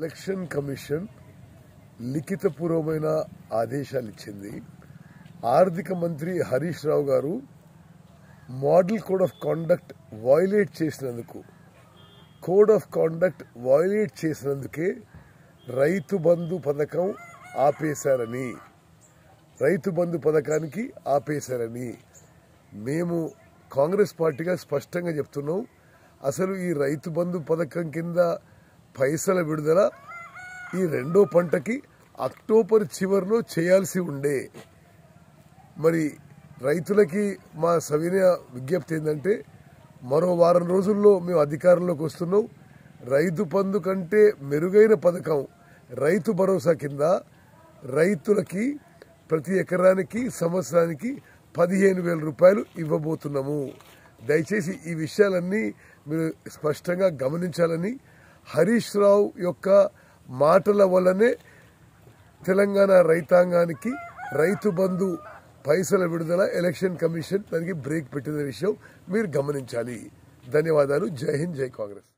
Election commission లిఖితపూర్వమైన ఆదేశాలు ఇచ్చింది. ఆర్థిక మంత్రి హరీష్ రావు గారు model code of conduct violate చేసినందుకే రైతు బంధు పథకం ఆపేశారని, రైతు బంధు పథకానికి ఆపేశారని మేము కాంగ్రెస్ పార్టీగా స్పష్టంగా చెప్తున్నాం. అసలు ఈ రైతు బంధు పథకం కింద పైసల విడుదల ఈ రెండో పంటకి అక్టోబర్ చివరిలో చేయాల్సి ఉండే. మరి రైతులకి మా సవినయ విజ్ఞప్తి ఏంటంటే, మరో వారం రోజుల్లో మేము అధికారంలోకి వస్తున్నాం. రైతు బంధు కంటే మెరుగైన పథకం రైతు భరోసా కింద రైతులకి ప్రతి ఎకరానికి సంవత్సరానికి 15,000 రూపాయలు ఇవ్వబోతున్నాము. దయచేసి ఈ విషయాలన్నీ మీరు స్పష్టంగా గమనించాలని, హరీష్ రావు యొక్క మాటల వల్లనే తెలంగాణ రైతాంగానికి రైతు బంధు పైసల విడుదల ఎలక్షన్ కమిషన్ దానికి బ్రేక్ పెట్టిన విషయం మీరు గమనించాలి. ధన్యవాదాలు. జై హింద్, జై కాంగ్రెస్.